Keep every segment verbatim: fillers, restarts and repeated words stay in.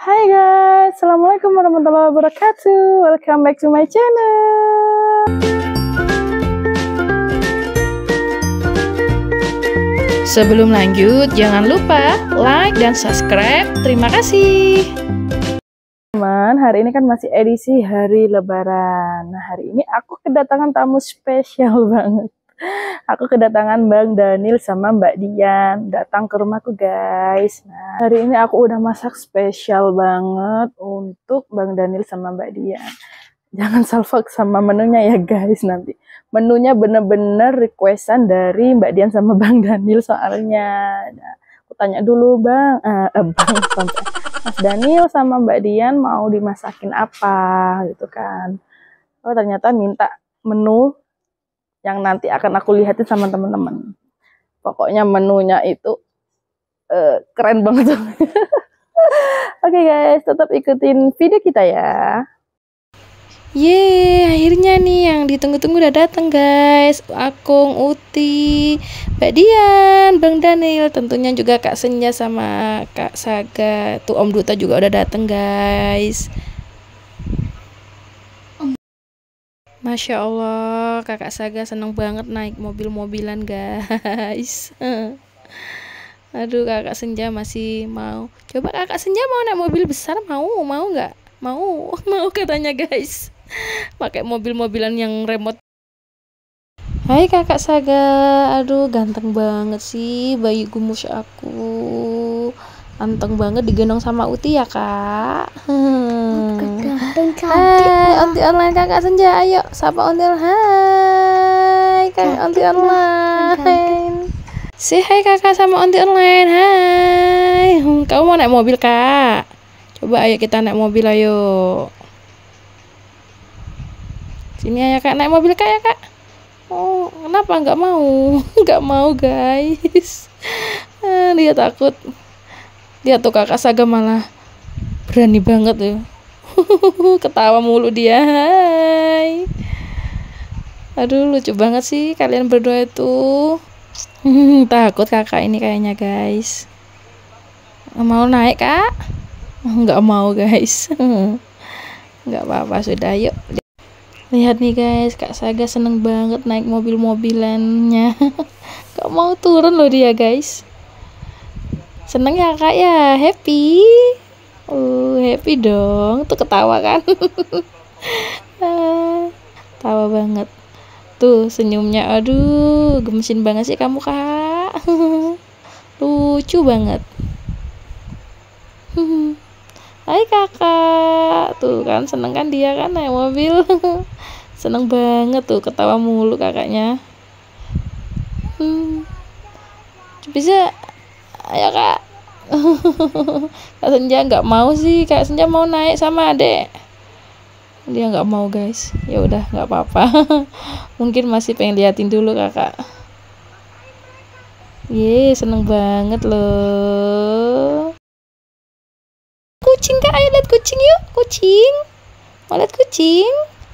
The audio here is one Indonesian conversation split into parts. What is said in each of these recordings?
Hai guys, Assalamualaikum warahmatullahi wabarakatuh. Welcome back to my channel. Sebelum lanjut, jangan lupa like dan subscribe. Terima kasih. Teman, hari ini kan masih edisi hari Lebaran. Nah, hari ini aku kedatangan tamu spesial banget. Aku kedatangan Bang Daniel sama Mbak Dian datang ke rumahku guys. Nah, hari ini aku udah masak spesial banget untuk Bang Daniel sama Mbak Dian. Jangan salfok sama menunya ya guys nanti. Menunya bener-bener requestan dari Mbak Dian sama Bang Daniel soalnya. Nah, aku tanya dulu Bang, eh, eh, Bang sampai Mas Daniel sama Mbak Dian mau dimasakin apa gitu kan. Oh ternyata minta menu yang nanti akan aku lihatin sama teman-teman. Pokoknya menunya itu uh, keren banget. Oke okay guys, tetap ikutin video kita ya. Yeay, akhirnya nih yang ditunggu-tunggu udah datang guys. Akung, Uti, Mbak Dian, Bang Daniel, tentunya juga Kak Senja sama Kak Saga. Tuh Om Duta juga udah datang guys. Masya Allah, kakak Saga seneng banget naik mobil-mobilan guys. Aduh, kakak Senja masih mau. Coba kakak Senja mau naik mobil besar, mau? Mau nggak? Mau, mau katanya guys. Pakai mobil-mobilan yang remote. Hai kakak Saga, aduh ganteng banget sih bayi gumus aku. Anteng banget digendong sama Uti ya kak. Hmm. Hai Onti online kakak Senja, ayo sapa Onti online. Hai kakak Onti online. Say hai kakak sama Onti online. Hai. Hmm, kamu mau naik mobil kak? Coba ayo kita naik mobil ayo. Sini ayo kak naik mobil kak ya kak. Oh kenapa nggak mau? Nggak mau guys. Ah, dia takut. Lihat tuh kakak Saga malah berani banget tuh. Ketawa mulu dia. Hai. Aduh lucu banget sih kalian berdua itu. Takut kakak ini kayaknya guys. Mau naik kak? Nggak mau guys. Nggak apa-apa sudah yuk. Lihat nih guys, Kak Saga seneng banget naik mobil-mobilannya. Gak mau turun loh dia guys. Seneng ya kak ya, happy. Oh happy dong, tuh ketawa kan. Tawa banget. Tuh senyumnya, aduh gemesin banget sih kamu kak. Lucu banget. Hai kakak, tuh kan seneng kan dia kan naik mobil. Seneng banget tuh ketawa mulu kakaknya. Hmm. Bisa ayo kak. Kak Senja nggak mau sih, Kak Senja mau naik sama adek. Dia nggak mau guys. Ya udah nggak apa-apa. Mungkin masih pengen liatin dulu kakak. Ye seneng banget loh. Kucing kak, ayo lihat kucing yuk. Kucing mau lihat kucing.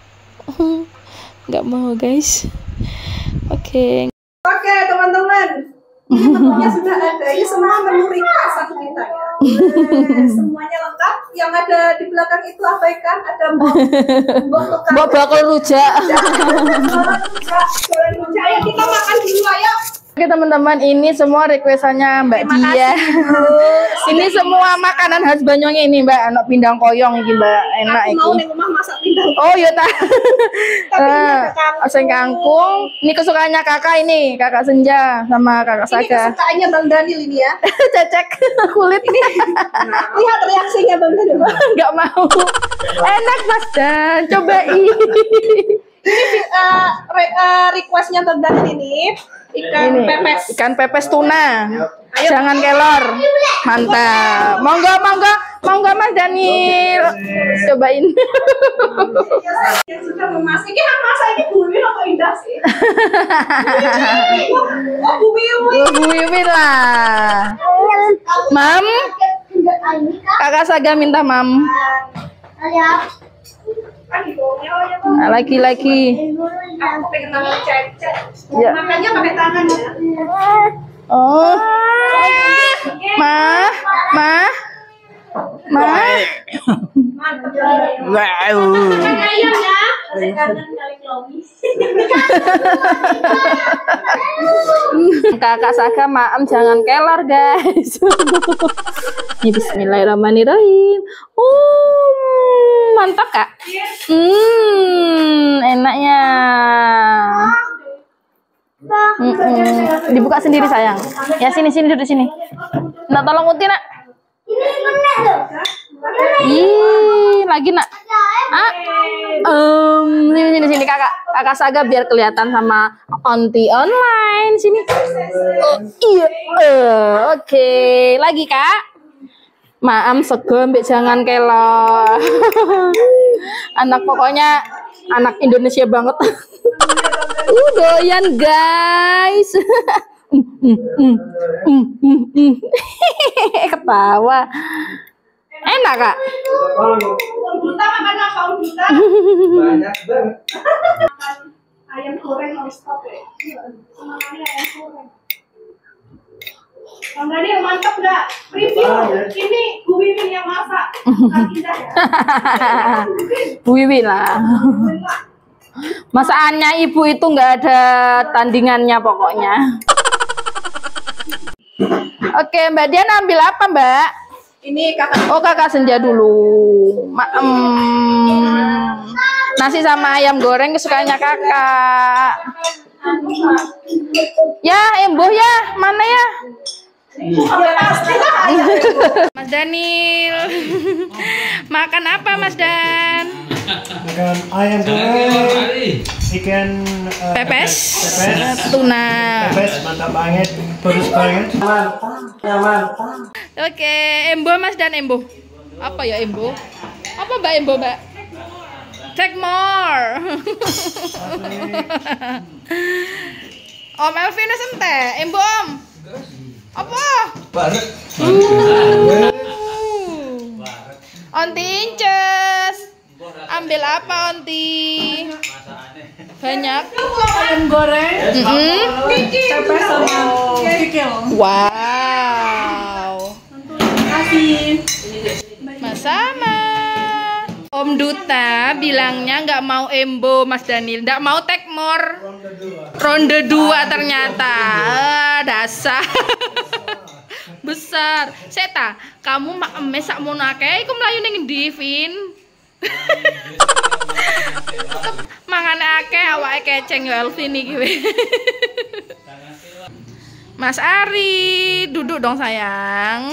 Nggak mau guys. Oke okay. Oke okay, teman-teman, ini menunya sudah ada. Ini semua menu request kita ya. Semuanya lengkap. Yang ada di belakang itu apa ikan? Ada mbok mbok bakul rujak. Ayo kita makan dulu ayo. Oke teman-teman, ini semua requestannya Mbak Dia. Ini semua makanan khas Banyuwangi ini Mbak, anak pindang koyong ini Mbak, enak iki. Aku mau ning omah masak pindang. Oh iya ta. Oseng kangkung. Ini kesukaannya kakak ini, kakak Senja sama kakak Saga. Ini kesukaannya Bang Daniel ini ya. Cecek kulit ini. Lihat reaksinya Bang Daniel. Enggak mau. Enak Mas Dan, cobain. Ini uh, re, uh, requestnya Bang Daniel ini. Ikan ini, pepes. Ikan pepes tuna. Ayo, jangan kelor. Mantap. Monggo, monggo, monggo Mas Daniel. Cobain. Yang sudah memasak. Ini masak ini Bu Wiwin apa Indah sih? Oh Bu Wiwin. Bu Wiwin lah. Mam. Kakak Saga minta mam. Nah, lagi-lagi. Aku pengen tangan cecek. Ya. Makannya pakai tangan ya. Oh. Ma, ma, ma. Wow. Ayam ya. Kangen kali Chloe. Kakak Saga maem jangan kelor guys. Ini bismillahirrahmanirrahim. Oh, mantap kak. Hmm, enaknya. Mm -mm. Dibuka sendiri sayang. Ya sini sini duduk sini. Nak tolong Uti nak. Ih, lagi nak. Ah, um, sini sini sini kakak, kakak Saga biar kelihatan sama onti online sini. Oh iya, uh, oke, okay. Lagi kak. Maam sego mbak jangan kelor. Anak pokoknya anak Indonesia banget. Uh, doyan guys. Ketawa. Enak kak. Duta makan apa Duta? Banyak banget. Ayam goreng non stop ya. Makannya ayam goreng. Bang Daniel mantap nggak? Review. Ini Bu Wiwin yang masak. Indah ya. Bu Wiwin lah. Masakannya ibu itu nggak ada tandingannya pokoknya. Oke, Mbak Dian ambil apa, Mbak? Ini kakak. Oh, kakak senja dulu. Ma um, nasi sama ayam goreng kesukaannya kakak. Ya, emboh ya, mana ya? Mas Daniel, makan apa Mas Dan? Makan ayam goreng, ikan uh, Pepes, pepes, tuna. pepes mantap banget, pedes banget. Mantap, ya mantap. Oke, embo Mas Dan embo. Apa ya embo? Apa Mbak embo Mbak? Take more. Om Elvin ente, embo Om. Apa? Barek. Uh. Onti inces. Ambil apa Onti? Banyak. Ayam goreng. Mm -hmm. Pepes sama kikil. Wow. Kasih. Sama. Om Duta bilangnya nggak mau embo Mas Daniel, nggak mau take more. Ronde dua ternyata. Ah, dasar. Besar. Seta, kamu mak emes sak mono akeh iku mlayu ning ndi, Vin? Mangane akeh awake keceng yo Elvin iki. Mas Ari, duduk dong sayang.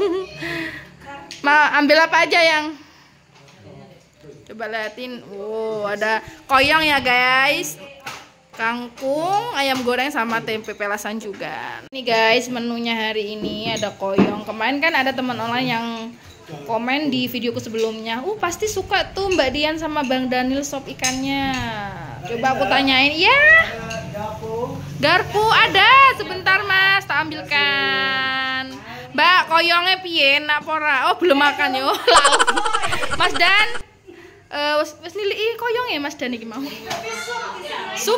Ma, ambil apa aja yang? Coba liatin. Wow, ada koyong ya guys. Kangkung, ayam goreng sama tempe pelasan juga. Ini guys, menunya hari ini ada koyong. Kemarin kan ada teman online yang komen di videoku sebelumnya. Uh, pasti suka tuh Mbak Dian sama Bang Daniel sop ikannya. Coba aku tanyain. Ya. Garpu ada. Sebentar Mas, tak ambilkan. Mbak, koyongnya piye nak pora? Oh, belum makan yo. Mas Dan Eh, wes wes nilai koyong ya Mas Dan iki mau. Sup.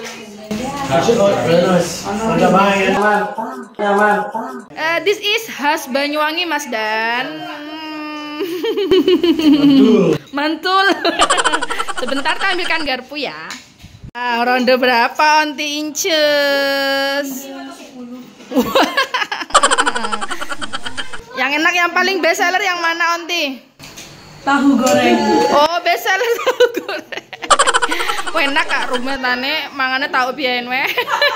Mantap banget, mantap, ya mantap. Uh, this is khas Banyuwangi Mas Dan. Mantul. Sebentar tak ambilkan garpu ya. Ah, ronde berapa Onti inces? Yang enak yang paling best seller yang mana Onti? Tahu goreng. Oh, best seller tahu goreng. Enak kak rumetane mangane tahu biyen we.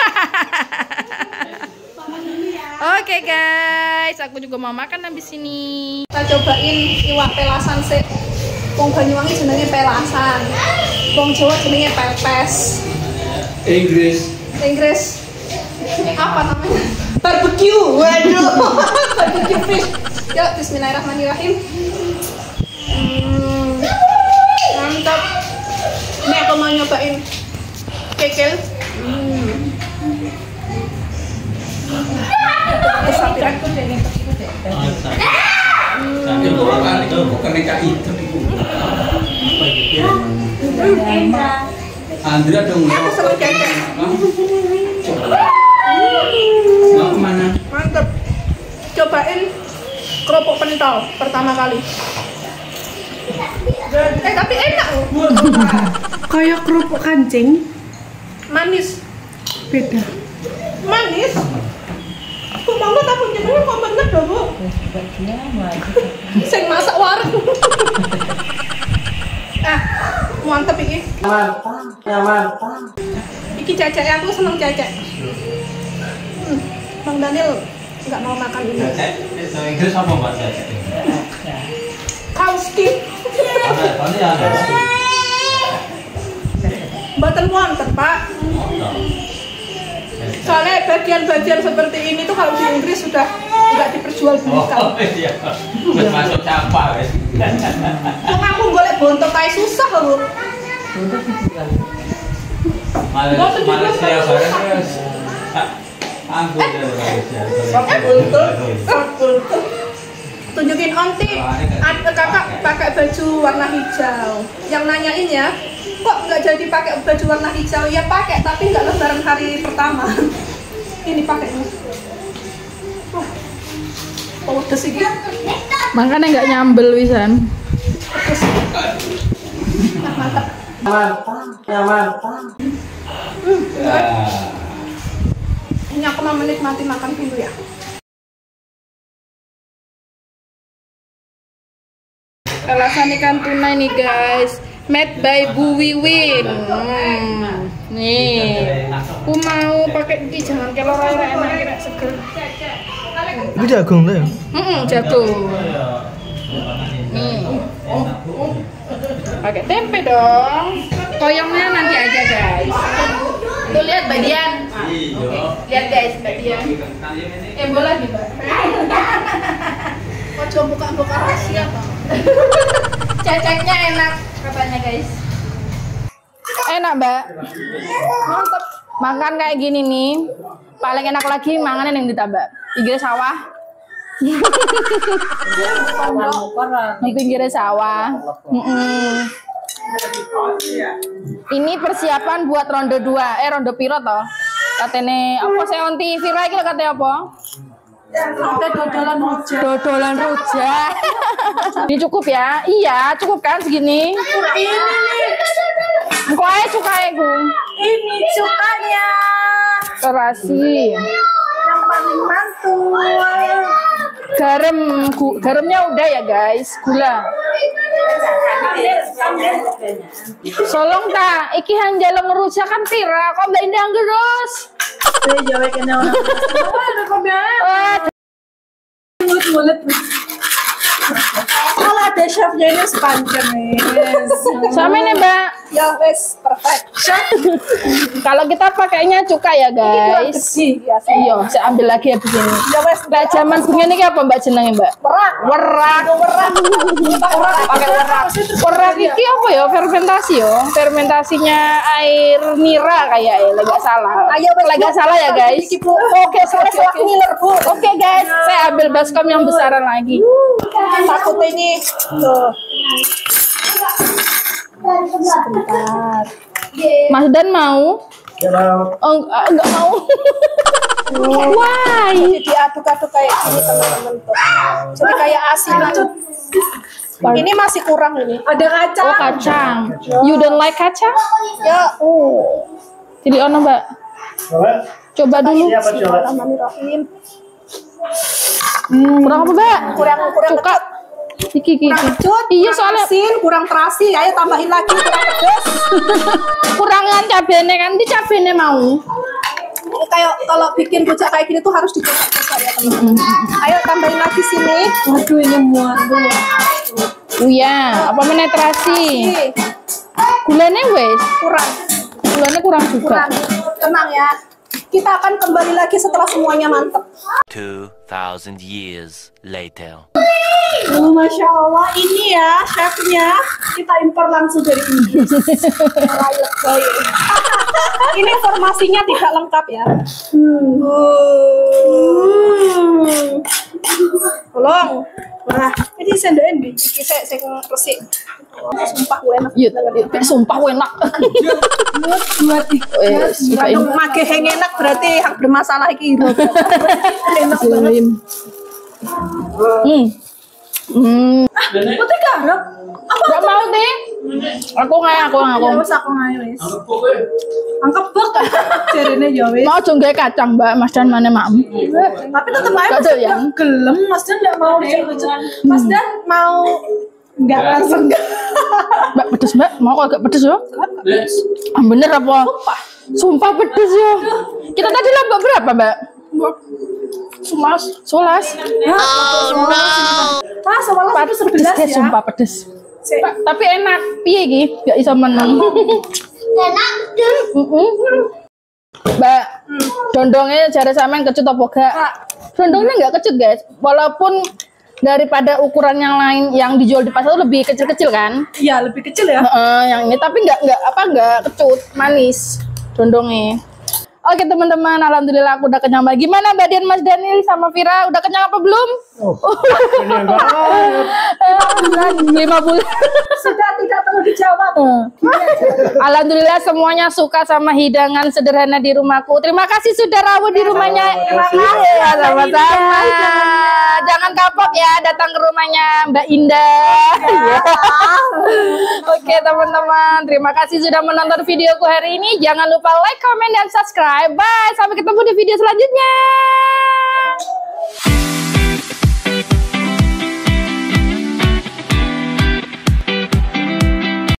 Oke guys, aku juga mau makan habis ini. Kita cobain iwak pelasan sih. Wong Banyuwangi jenenge pelasan. Wong Jawa jenenge pepes. Inggris. Inggris. Apa namanya? Barbecue. Waduh. Barbecue fish. Yuk, bismillahirrahmanirrahim. Hmm, mantap. Ini aku mau nyobain kikil. Hmm. Sapiran tuh deh. Itu apa itu? Bukan kayak itu. Andrea dong. Aku selalu kekek. Mau kemana? Mantap. Cobain kerupuk pentol pertama kali. Eh tapi enak loh. Kayak kerupuk kancing, Manis. beda. Manis. Kok mangga tak punya kok bener dong, Bu? Sing masak warung. Ah, mantep iki. Mantap, ya mantap. Iki cecek, aku seneng cecek. Hmm, Bang Daniel nggak mau makan ini. Bahasa Inggris apa bahasa Kauski. Ada, tadi ada. Mboten wonten, Pak. Soalnya bagian-bagian seperti ini tuh kalau di Inggris sudah nggak diperjualbelikan. Oh iya, wis masuk capar wis. Wong aku golek bontot ae susah lho. Malaysia Malaysia bareng terus. Anggur dari Malaysia. Tunjukin onti, ada kakak pakai baju warna hijau. Yang nanyain ya, kok nggak jadi pakai baju warna hijau? Ya pakai, tapi nggak lebaran hari pertama. Ini pakainya. Oh, oh udah sih gitu. Makanya nggak nyambel wisan. Nah, mantap. Mantap, ya mantap. Hmm, Ya. ini aku mau menikmati makan dulu ya. Alasan ikan tuna nih guys, made by Bu Wiwin. Hmm. Nih, aku mau pakai ini, jangan kelor air enak kira seger. Itu jagung tuh ya? Hmm, jagung. Nih, pakai tempe dong. Toyongnya nanti aja guys. Tuh lihat Mbak Dian. Lihat guys Mbak Dian. Eh boleh nih Mbak. Oh, coba buka-buka rahasia Bang. Ceceknya enak katanya guys. Enak Mbak. Mantap. Makan kayak gini nih. Paling enak lagi manganan yang ditambah. Pinggir sawah. Di pinggir sawah. Mm-mm. Ini persiapan buat ronde dua. Eh ronde piro toh? Katene apa sih onti Vira iki katanya apa? Ada dodolan rujak. Dodolan rujak. Ini cukup ya? Iya, cukup kan segini? Ini nih. Engko ae cukae ku. Ini cukanya. Terasi. Yang paling mantul. Garam, gu, garamnya udah ya guys, gula. Solong ta, iki hanjaleng rujak kan pira, kok Mbak Indah terus? Saya jawab kena orang. Oh, ada komen. Mulut-mulut. Kalau ada chefnya ini sepanjang nih. Sama nih Mbak. Ya wes perfect. Kalau kita pakainya cuka ya guys. Kecil ya. Iya, saya ambil lagi habis ini. Ya wes. Mbak zaman begini apa Mbak jenenge Mbak? Werak. Werak. Werak. Werak. Pakai werak. Werak iki apa ya? Fermentasi yo. Fermentasinya air nira kayak ya, enggak salah. Ayo wes. Enggak salah ya guys. Oke, Soalnya selak ngiler Bu. Oke guys, saya ambil baskom yang besaran lagi. Takut ini. Tuh. Sebentar. Mas Dan mau? Oh, enggak, enggak mau. Why? Jadi diaduk-aduk kayak gini teman-teman tuh. Jadi kayak asinan. Ini masih kurang ini. Ada kacang. Oh, kacang. You don't like kacang? Ya, oh. Jadi ono, Mbak. Coba dulu. Bismillahirrahmanirrahim. Hmm, kurang apa, Mbak? Kurang kurang Cuka. Iki, iki, kurang iki. kecut, Iya, kurang soalnya asin, kurang terasi. Ayo tambahin lagi kurang pedas. kurangan cabenya kan, di cabenya mau. Ini kayak kalau bikin rujak kayak gini tuh harus dicoba-coba ya teman-teman. Ayo tambahin lagi sini. Waduh ini muat dulu. Oh iya, apa meneh terasi? Gulanya wes, Kurang, gulanya kurang juga. kurang. Tenang ya. Kita akan kembali lagi setelah semuanya mantep. Two thousand years later. Oh, Masya Allah, ini ya chefnya kita impor langsung dari Inggris. Rakyat baik. Ini informasinya tidak lengkap ya. Hmm. Hmm. Tolong. Wah, ini sendokin di iki saya sing resik. Sumpah gue enak. Yuk, sumpah enak. Dua tiga. Yang make heng enak berarti yang bermasalah iki. Enak banget. Hmm. Hmm. Putih garap. Gak mau deh. Aku nggak, aku nggak, aku. Ya wis aku ngae wis. Angkep bek. Jarene ya wis. Mau jongge kacang mbak, Mas Dan mana mak? Tapi tetep aja Gak Mas Dan doyan. nggak gelem. Mas Dan nggak mau lucu-lucu. Mas Dan mau nggak langsung nggak. Mbak pedes mbak, mau kok agak pedes ya? Ah, bener apa? Sumpah. Sumpah pedes ya. Kita tadi lomba berapa mbak? Sulas. Sulas. Ah, semalam itu sebelas Pedes, ya. sumpah pedes. Si- Pak, tapi enak. Piye iki? Gak iso menang. Enak. Mm-mm. Mbak, dondongnya jare sampean kecut apa gak? Dondongnya nggak kecut guys, walaupun daripada ukuran yang lain yang dijual di pasar itu lebih kecil-kecil kan? Iya, lebih kecil ya. Heeh, yang ini tapi nggak nggak apa nggak kecut, manis dondongnya. Oke teman-teman, alhamdulillah aku udah kenyang. Mbak. Gimana Mbak Dian, Mas Daniel sama Vira udah kenyang apa belum? Oh, kenyang banget. lima bulan. Sudah tidak perlu dijawab. Alhamdulillah semuanya suka sama hidangan sederhana di rumahku. Terima kasih sudah rawuh di rumahnya. Terima kasih. Ya, sama-sama. Jangan kapok ya datang ke rumahnya Mbak Indah. Ya. Oke teman-teman, terima kasih sudah menonton videoku hari ini. Jangan lupa like, comment, dan subscribe. Bye, sampai ketemu di video selanjutnya.